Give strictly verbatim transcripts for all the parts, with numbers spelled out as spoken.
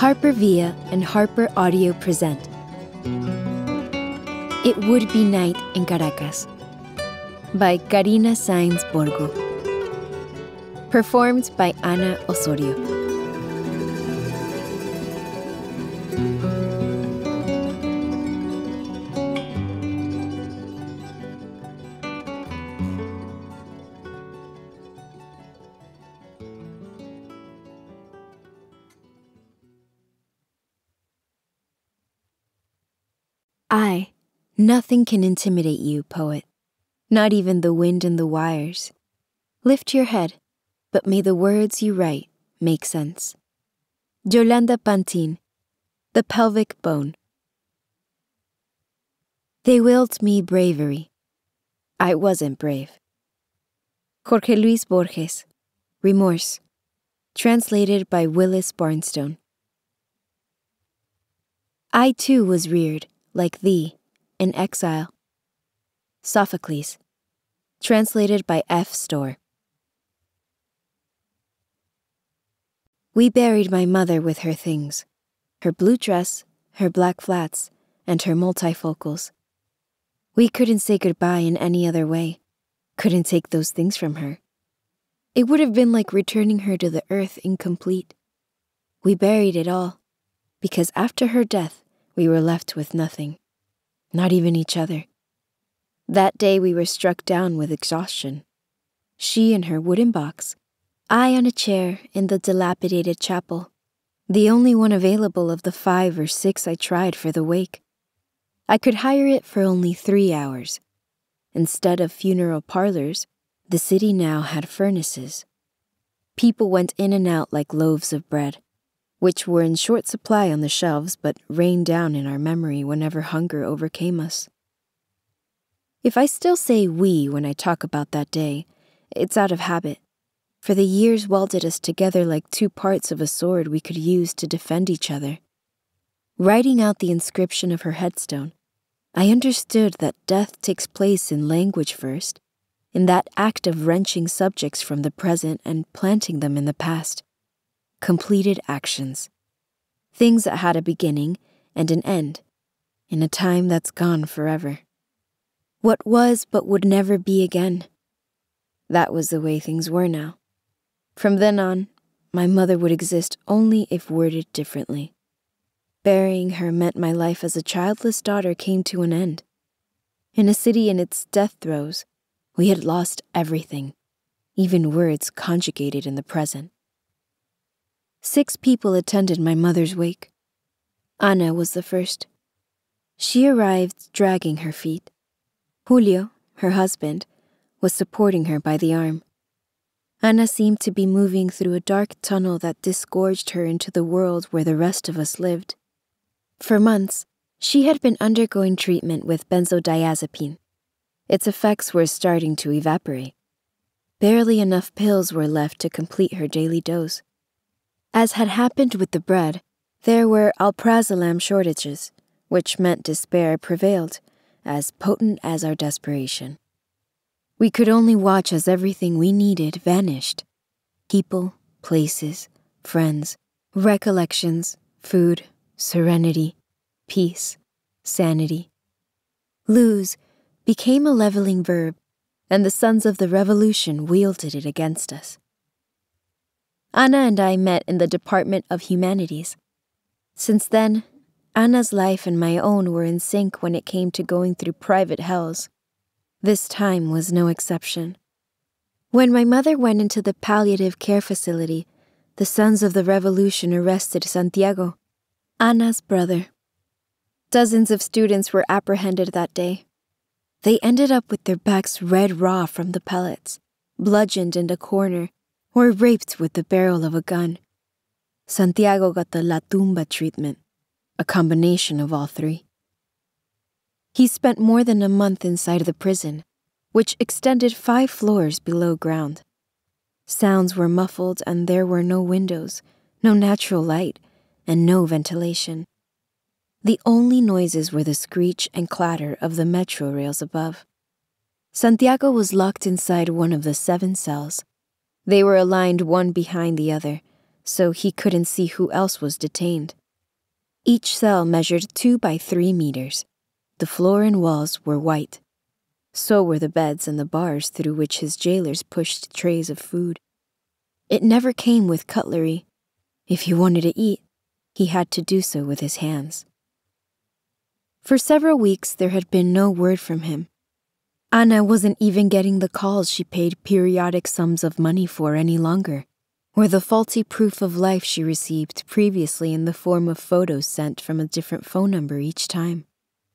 Harper Villa and Harper Audio present It Would Be Night in Caracas by Karina Sainz Borgo. Performed by Ana Osorio. I, nothing can intimidate you, poet, not even the wind and the wires. Lift your head, but may the words you write make sense. Yolanda Pantin, The Pelvic Bone. They willed me bravery. I wasn't brave. Jorge Luis Borges, Remorse, translated by Willis Barnstone. I too was reared, like thee, in exile. Sophocles, translated by F. Storr. We buried my mother with her things, her blue dress, her black flats, and her multifocals. We couldn't say goodbye in any other way, couldn't take those things from her. It would have been like returning her to the earth incomplete. We buried it all, because after her death, we were left with nothing, not even each other. That day we were struck down with exhaustion. She in her wooden box, I on a chair in the dilapidated chapel, the only one available of the five or six I tried for the wake. I could hire it for only three hours. Instead of funeral parlors, the city now had furnaces. People went in and out like loaves of bread, which were in short supply on the shelves but rained down in our memory whenever hunger overcame us. If I still say we when I talk about that day, it's out of habit, for the years welded us together like two parts of a sword we could use to defend each other. Writing out the inscription of her headstone, I understood that death takes place in language first, in that act of wrenching subjects from the present and planting them in the past. Completed actions. Things that had a beginning and an end, in a time that's gone forever. What was but would never be again. That was the way things were now. From then on, my mother would exist only if worded differently. Burying her meant my life as a childless daughter came to an end. In a city in its death throes, we had lost everything, even words conjugated in the present. Six people attended my mother's wake. Ana was the first. She arrived dragging her feet. Julio, her husband, was supporting her by the arm. Ana seemed to be moving through a dark tunnel that disgorged her into the world where the rest of us lived. For months, she had been undergoing treatment with benzodiazepine. Its effects were starting to evaporate. Barely enough pills were left to complete her daily dose. As had happened with the bread, there were alprazolam shortages, which meant despair prevailed, as potent as our desperation. We could only watch as everything we needed vanished. People, places, friends, recollections, food, serenity, peace, sanity. Lose became a leveling verb, and the sons of the revolution wielded it against us. Ana and I met in the Department of Humanities. Since then, Ana's life and my own were in sync when it came to going through private hells. This time was no exception. When my mother went into the palliative care facility, the sons of the revolution arrested Santiago, Ana's brother. Dozens of students were apprehended that day. They ended up with their backs red raw from the pellets, bludgeoned in a corner, or raped with the barrel of a gun. Santiago got the La Tumba treatment, a combination of all three. He spent more than a month inside the prison, which extended five floors below ground. Sounds were muffled and there were no windows, no natural light, and no ventilation. The only noises were the screech and clatter of the metro rails above. Santiago was locked inside one of the seven cells. They were aligned one behind the other, so he couldn't see who else was detained. Each cell measured two by three meters. The floor and walls were white. So were the beds and the bars through which his jailers pushed trays of food. It never came with cutlery. If he wanted to eat, he had to do so with his hands. For several weeks, there had been no word from him. Ana wasn't even getting the calls she paid periodic sums of money for any longer, or the faulty proof of life she received previously in the form of photos sent from a different phone number each time.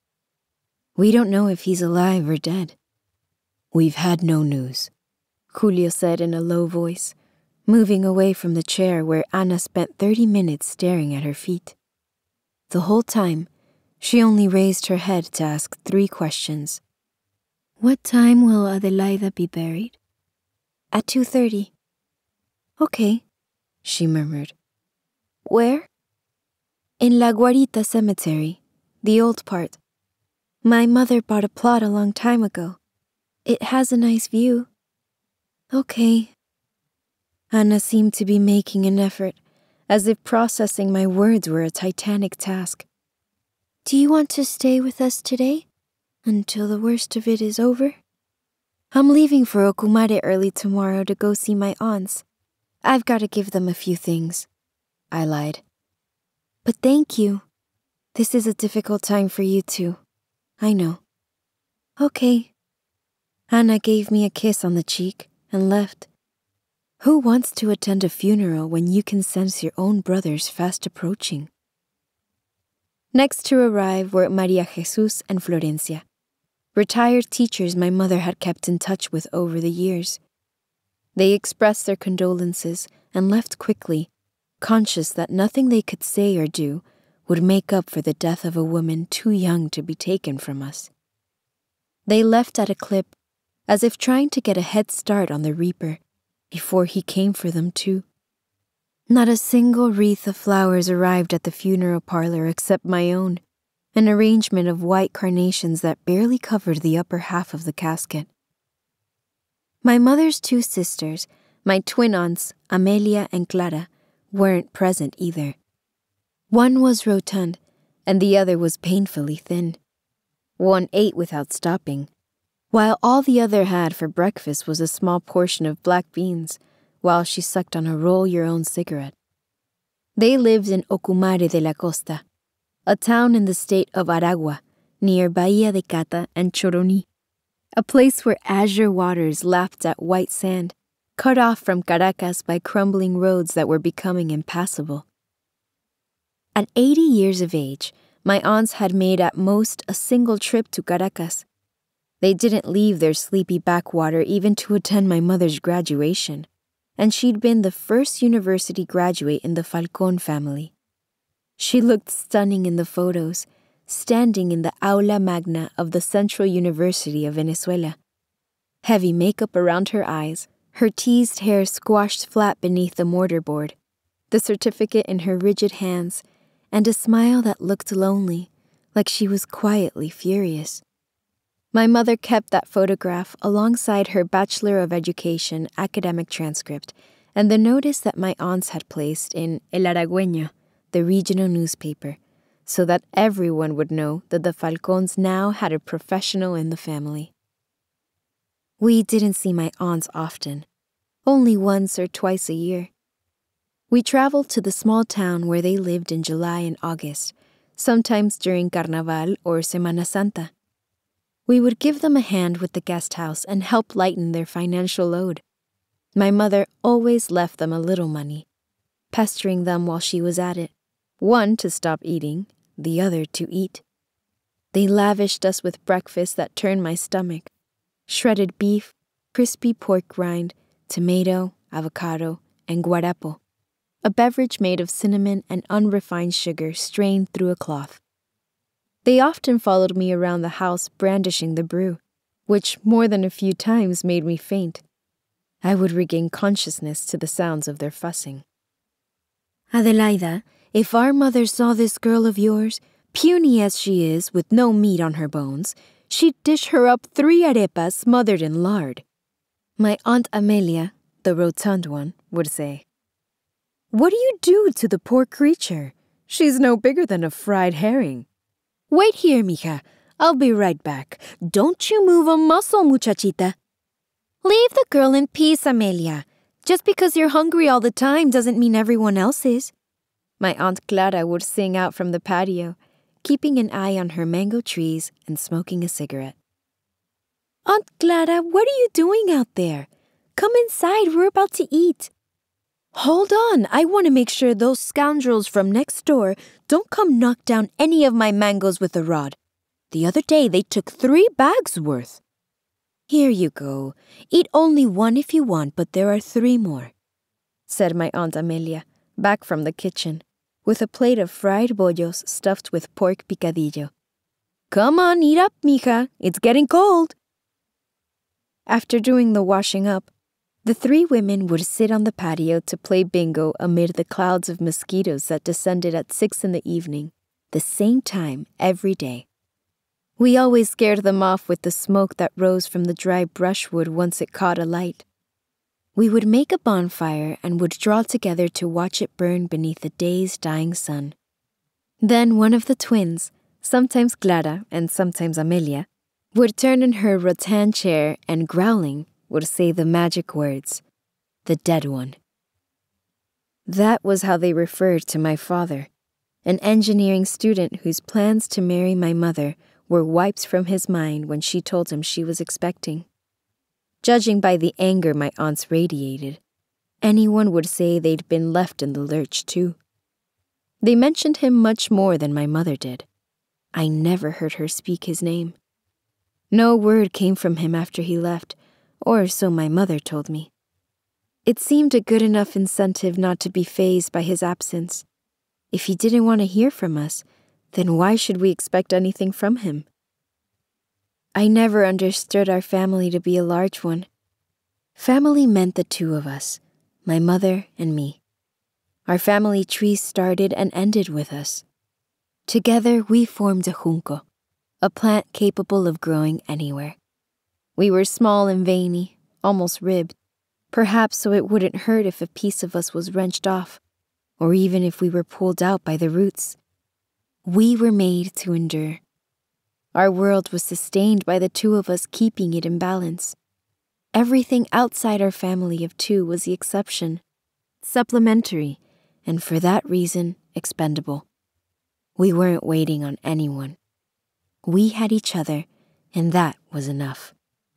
We don't know if he's alive or dead. We've had no news, Julio said in a low voice, moving away from the chair where Ana spent thirty minutes staring at her feet. The whole time, she only raised her head to ask three questions. What time will Adelaida be buried? At two thirty. Okay, she murmured. Where? In La Guarita Cemetery, the old part. My mother bought a plot a long time ago. It has a nice view. Okay. Ana seemed to be making an effort, as if processing my words were a titanic task. Do you want to stay with us today? Until the worst of it is over? I'm leaving for Ocumare early tomorrow to go see my aunts. I've got to give them a few things. I lied. But thank you. This is a difficult time for you too. I know. Okay. Ana gave me a kiss on the cheek and left. Who wants to attend a funeral when you can sense your own brothers fast approaching? Next to arrive were Maria Jesus and Florencia, retired teachers my mother had kept in touch with over the years. They expressed their condolences and left quickly, conscious that nothing they could say or do would make up for the death of a woman too young to be taken from us. They left at a clip, as if trying to get a head start on the reaper, before he came for them too. Not a single wreath of flowers arrived at the funeral parlor except my own, an arrangement of white carnations that barely covered the upper half of the casket. My mother's two sisters, my twin aunts, Amelia and Clara, weren't present either. One was rotund, and the other was painfully thin. One ate without stopping, while all the other had for breakfast was a small portion of black beans, while she sucked on a roll-your-own cigarette. They lived in Ocumare de la Costa, a town in the state of Aragua, near Bahia de Cata and Choroní, a place where azure waters lapped at white sand, cut off from Caracas by crumbling roads that were becoming impassable. At eighty years of age, my aunts had made at most a single trip to Caracas. They didn't leave their sleepy backwater even to attend my mother's graduation, and she'd been the first university graduate in the Falcon family. She looked stunning in the photos, standing in the aula magna of the Central University of Venezuela. Heavy makeup around her eyes, her teased hair squashed flat beneath the mortarboard, the certificate in her rigid hands, and a smile that looked lonely, like she was quietly furious. My mother kept that photograph alongside her Bachelor of Education academic transcript and the notice that my aunts had placed in El Aragüeño, the regional newspaper, so that everyone would know that the Falcons now had a professional in the family. We didn't see my aunts often, only once or twice a year. We traveled to the small town where they lived in July and August, sometimes during Carnaval or Semana Santa. We would give them a hand with the guest house and help lighten their financial load. My mother always left them a little money, pestering them while she was at it, one to stop eating, the other to eat. They lavished us with breakfast that turned my stomach: shredded beef, crispy pork rind, tomato, avocado, and guarapo, a beverage made of cinnamon and unrefined sugar strained through a cloth. They often followed me around the house brandishing the brew, which more than a few times made me faint. I would regain consciousness to the sounds of their fussing. Adelaida, if our mother saw this girl of yours, puny as she is with no meat on her bones, she'd dish her up three arepas smothered in lard. My Aunt Amelia, the rotund one, would say. What do you do to the poor creature? She's no bigger than a fried herring. Wait here, mija. I'll be right back. Don't you move a muscle, muchachita. Leave the girl in peace, Amelia. Just because you're hungry all the time doesn't mean everyone else is. My Aunt Clara would sing out from the patio, keeping an eye on her mango trees and smoking a cigarette. Aunt Clara, what are you doing out there? Come inside, we're about to eat. Hold on, I want to make sure those scoundrels from next door don't come knock down any of my mangoes with a rod. The other day they took three bags worth. Here you go. Eat only one if you want, but there are three more, said my Aunt Amelia, back from the kitchen, with a plate of fried bollos stuffed with pork picadillo. Come on, eat up, mija. It's getting cold. After doing the washing up, the three women would sit on the patio to play bingo amid the clouds of mosquitoes that descended at six in the evening, the same time every day. We always scared them off with the smoke that rose from the dry brushwood once it caught alight. We would make a bonfire and would draw together to watch it burn beneath the day's dying sun. Then one of the twins, sometimes Clara and sometimes Amelia, would turn in her rattan chair and, growling, would say the magic words, the dead one. That was how they referred to my father, an engineering student whose plans to marry my mother were wiped from his mind when she told him she was expecting. Judging by the anger my aunts radiated, anyone would say they'd been left in the lurch too. They mentioned him much more than my mother did. I never heard her speak his name. No word came from him after he left, or so my mother told me. It seemed a good enough incentive not to be fazed by his absence. If he didn't want to hear from us, then why should we expect anything from him? I never understood our family to be a large one. Family meant the two of us, my mother and me. Our family tree started and ended with us. Together we formed a junco, a plant capable of growing anywhere. We were small and veiny, almost ribbed, perhaps so it wouldn't hurt if a piece of us was wrenched off, or even if we were pulled out by the roots. We were made to endure. Our world was sustained by the two of us keeping it in balance. Everything outside our family of two was the exception, supplementary, and for that reason, expendable. We weren't waiting on anyone. We had each other, and that was enough.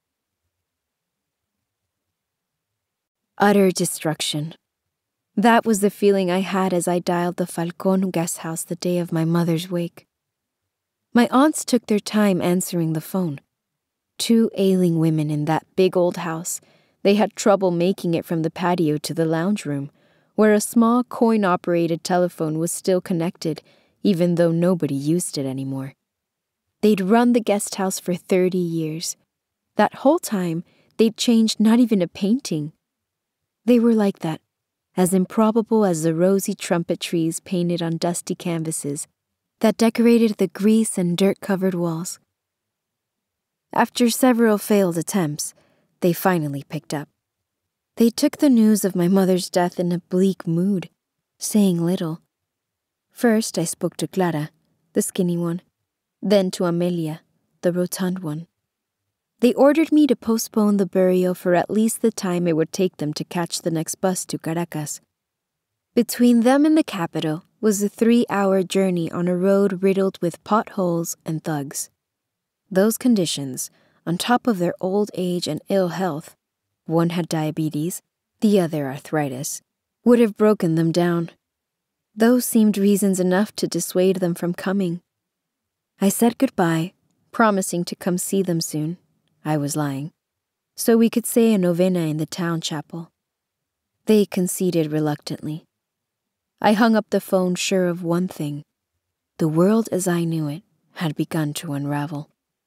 Utter destruction. That was the feeling I had as I dialed the Falcon guest house the day of my mother's wake. My aunts took their time answering the phone. Two ailing women in that big old house, they had trouble making it from the patio to the lounge room, where a small coin-operated telephone was still connected, even though nobody used it anymore. They'd run the guest house for thirty years. That whole time, they'd changed not even a painting. They were like that, as improbable as the rosy trumpet trees painted on dusty canvases that decorated the grease and dirt-covered walls. After several failed attempts, they finally picked up. They took the news of my mother's death in a bleak mood, saying little. First I spoke to Clara, the skinny one, then to Amelia, the rotund one. They ordered me to postpone the burial for at least the time it would take them to catch the next bus to Caracas. Between them and the capital was a three-hour journey on a road riddled with potholes and thugs. Those conditions, on top of their old age and ill health, one had diabetes, the other arthritis, would have broken them down. Those seemed reasons enough to dissuade them from coming. I said goodbye, promising to come see them soon. I was lying, so we could say a novena in the town chapel. They conceded reluctantly. I hung up the phone sure of one thing. The world as I knew it had begun to unravel.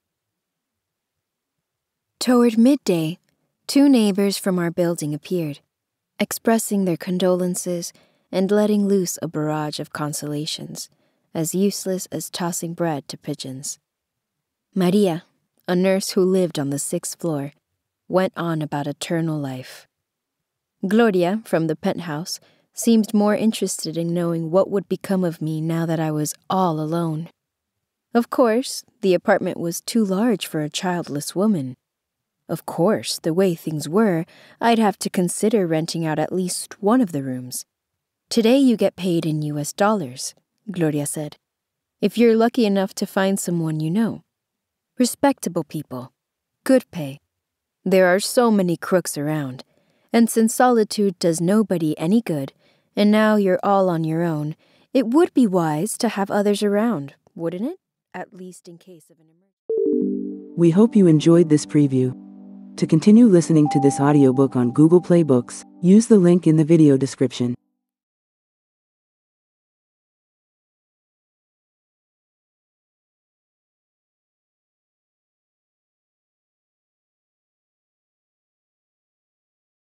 Toward midday, two neighbors from our building appeared, expressing their condolences and letting loose a barrage of consolations, as useless as tossing bread to pigeons. Maria, a nurse who lived on the sixth floor, went on about eternal life. Gloria, from the penthouse, seemed more interested in knowing what would become of me now that I was all alone. Of course, the apartment was too large for a childless woman. Of course, the way things were, I'd have to consider renting out at least one of the rooms. Today you get paid in U S dollars, Gloria said, if you're lucky enough to find someone you know. Respectable people. Good pay. There are so many crooks around, and since solitude does nobody any good, and now you're all on your own, it would be wise to have others around, wouldn't it? At least in case of an emergency. We hope you enjoyed this preview. To continue listening to this audiobook on Google Play Books, use the link in the video description.